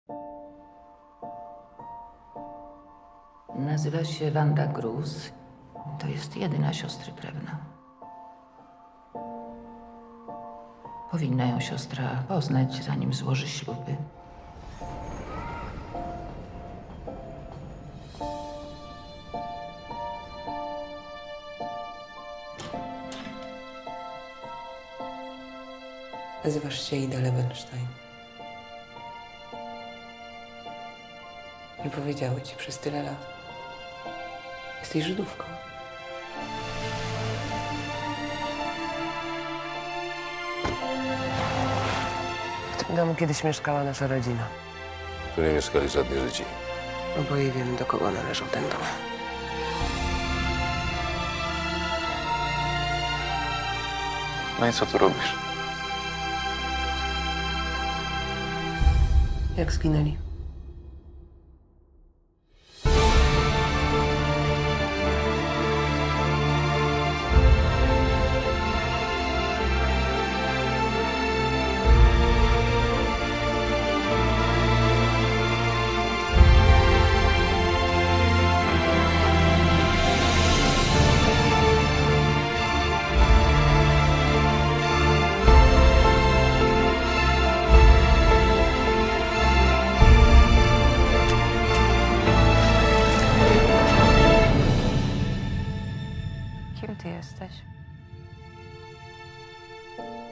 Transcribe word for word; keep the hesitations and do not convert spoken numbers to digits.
Nazywa się Wanda Gruz. To jest jedyna siostry krewna. Powinna ją siostra poznać, zanim złoży śluby. Nazywasz się Ida Lewenstein. Nie powiedziały ci przez tyle lat. Jesteś Żydówką. W tym domu kiedyś mieszkała nasza rodzina. Tu nie mieszkali żadni Żydzi. Oboje wiemy, do kogo należał ten dom. No i co tu robisz? Jak zginęli? Kim ty jesteś?